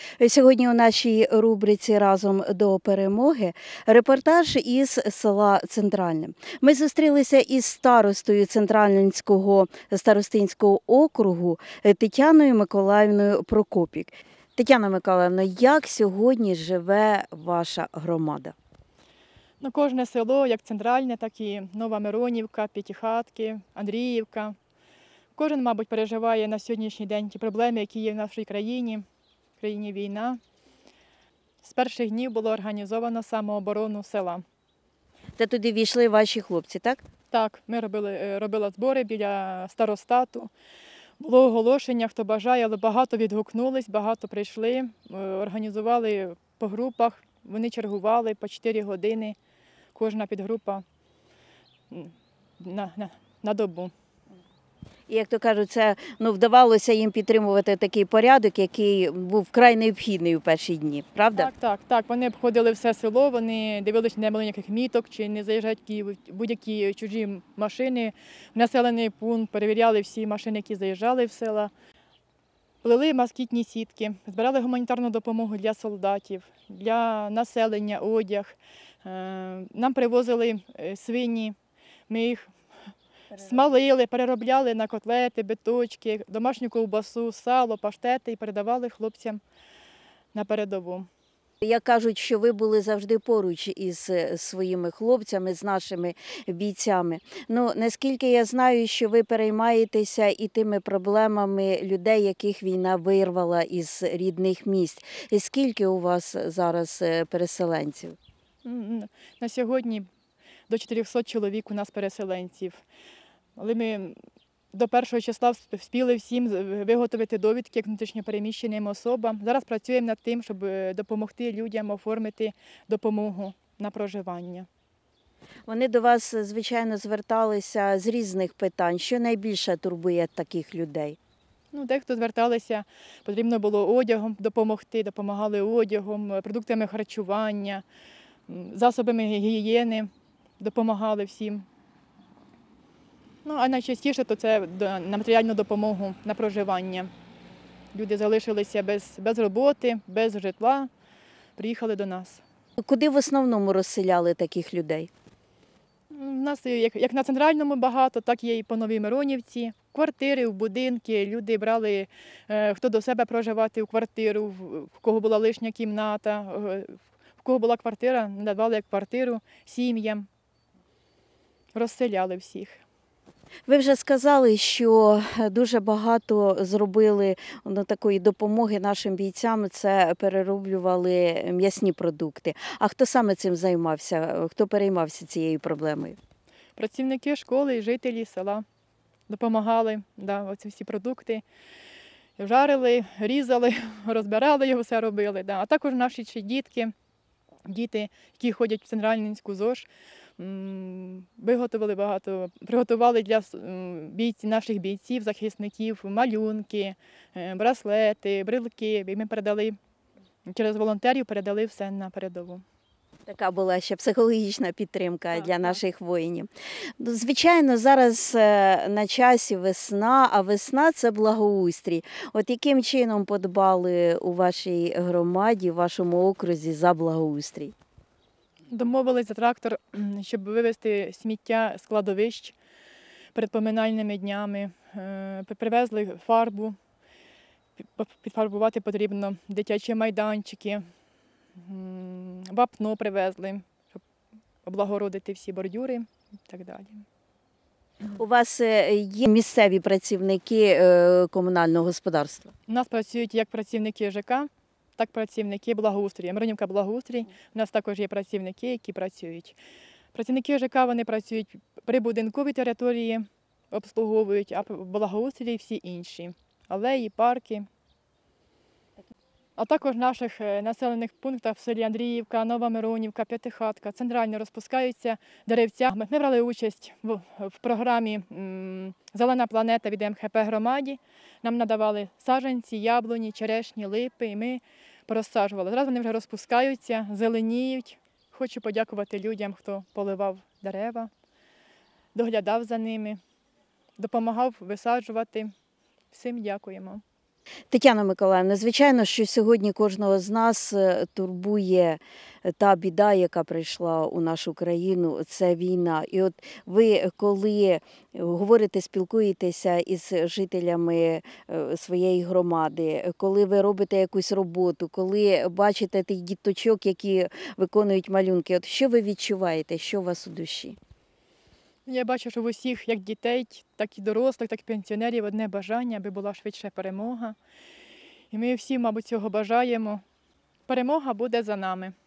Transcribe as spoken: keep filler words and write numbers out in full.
Сьогодні у нашій рубриці «Разом до перемоги» репортаж із села Центральне. Ми зустрілися із старостою Центральненського старостинського округу Тетяною Миколаївною Прокопік. Тетяна Миколаївна, як сьогодні живе ваша громада? Ну, кожне село, як Центральне, так і Нова Миронівка, П'ятихатки, Андріївка. Кожен, мабуть, переживає на сьогоднішній день ті проблеми, які є в нашій країні. В країні війна. З перших днів було організовано самооборону села. Та туди війшли ваші хлопці, так? Так, ми робили, робили збори біля старостату. Було оголошення, хто бажає, але багато відгукнулись, багато прийшли, організували по групах. Вони чергували по чотири години, кожна підгрупа на, на, на добу. І, як то кажуть, це ну, вдавалося їм підтримувати такий порядок, який був вкрай необхідний у перші дні, правда? Так, так, так. Вони обходили все село, вони дивилися, не було ніяких міток, чи не заїжджають будь-які чужі машини. В населений пункт перевіряли всі машини, які заїжджали в села. Плели москітні сітки, збирали гуманітарну допомогу для солдатів, для населення, одяг. Нам привозили свині, ми їх смалили, переробляли на котлети, биточки, домашню ковбасу, сало, паштети і передавали хлопцям на передову. Як кажуть, що ви були завжди поруч із своїми хлопцями, з нашими бійцями. Ну, наскільки я знаю, що ви переймаєтеся і тими проблемами людей, яких війна вирвала із рідних місць. І скільки у вас зараз переселенців? На сьогодні до чотирьохсот чоловік у нас переселенців. Але ми до першого числа встигли всім виготовити довідки як внутрішньопереміщеним особам. Зараз працюємо над тим, щоб допомогти людям оформити допомогу на проживання. Вони до вас, звичайно, зверталися з різних питань. Що найбільше турбує таких людей? Ну, дехто зверталися, потрібно було одягом допомогти, допомагали одягом, продуктами харчування, засобами гігієни, допомагали всім. Ну, а найчастіше то це на матеріальну допомогу, на проживання. Люди залишилися без, без роботи, без житла, приїхали до нас. Куди в основному розселяли таких людей? У нас як, як на Центральному багато, так є і по Новій Миронівці. Квартири, в будинки, люди брали, е, хто до себе проживати в квартиру, в кого була лишня кімната, в кого була квартира, надавали як квартиру сім'ям, розселяли всіх. Ви вже сказали, що дуже багато зробили ну, такої допомоги нашим бійцям, це перероблювали м'ясні продукти. А хто саме цим займався, хто переймався цією проблемою? Працівники школи і жителі села допомагали, да, оці всі продукти. Жарили, різали, розбирали його, все робили. Да. А також наші ще дітки, діти, які ходять в Центральненську ЗОЖ, виготовили багато, приготували для бійців, наших бійців, захисників малюнки, браслети, брелки. І ми передали, через волонтерів передали все на передову. Така була ще психологічна підтримка так, для так. наших воїнів. Звичайно, зараз на часі весна, а весна – це благоустрій. От яким чином подбали у вашій громаді, в вашому окрузі за благоустрій? Домовились за трактор, щоб вивезти сміття з кладовищ перед поминальними днями. Привезли фарбу, підфарбувати потрібно дитячі майданчики, вапно привезли, щоб облагородити всі бордюри і так далі. У вас є місцеві працівники комунального господарства? У нас працюють як працівники ЖК, так працівники благоустрою. Миронівка благоустрій, у нас також є працівники, які працюють. Працівники ЖК, вони працюють при будинковій території, обслуговують, а в благоустрій всі інші. Алеї, парки. А також в наших населених пунктах в селі Андріївка, Нова Миронівка, П'ятихатка, Центральне розпускаються деревця. Ми брали участь в, в програмі «Зелена планета» від ем ха пе громаді. Нам надавали саджанці, яблуні, черешні, липи, і ми порозсаджували. Зараз вони вже розпускаються, зеленіють. Хочу подякувати людям, хто поливав дерева, доглядав за ними, допомагав висаджувати. Всім дякуємо. Тетяна Миколаївна, звичайно, що сьогодні кожного з нас е, турбує та біда, яка прийшла у нашу країну, це війна. І от ви, коли говорите, спілкуєтеся із жителями е, своєї громади, коли ви робите якусь роботу, коли бачите тих діточок, які виконують малюнки, от що ви відчуваєте, що у вас у душі? Я бачу, що в усіх, як дітей, так і дорослих, так і пенсіонерів, одне бажання, аби була швидше перемога. І ми всі, мабуть, цього бажаємо. Перемога буде за нами.